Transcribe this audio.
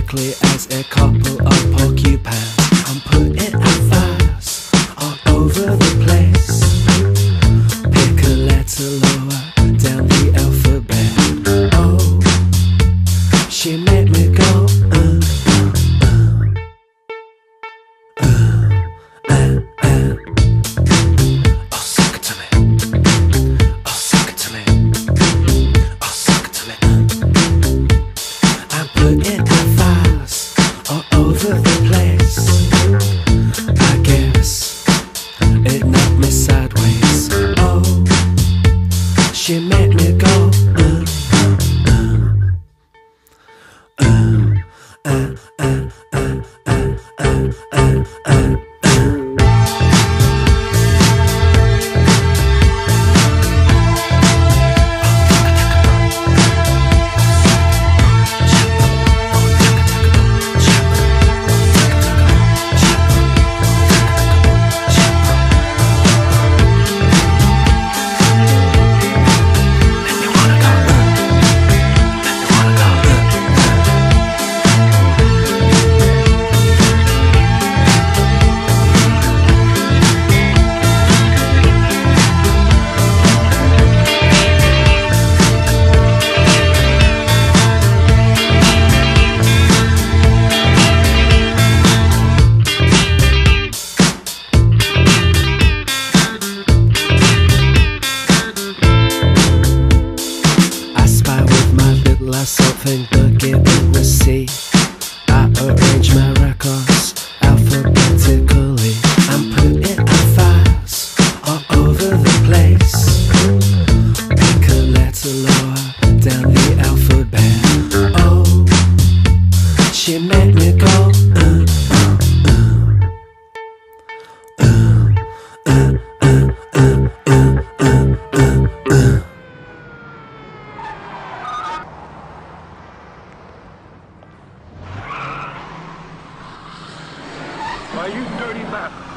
quickly as a couple of porcupines and put it out fast all over the place. Pick a letter lower down the alphabet. Oh, she made me go oh, suck it to me. Oh, suck it to me. Oh, suck it to me. And put it out fast all over the place. I guess it knocked me sideways. Oh, she made me go something but giving receipt. I arrange my records alphabetically and put it out fast all over the place. Pick a letter lower down the alphabet. Oh, she made me go Why, you dirty bastard!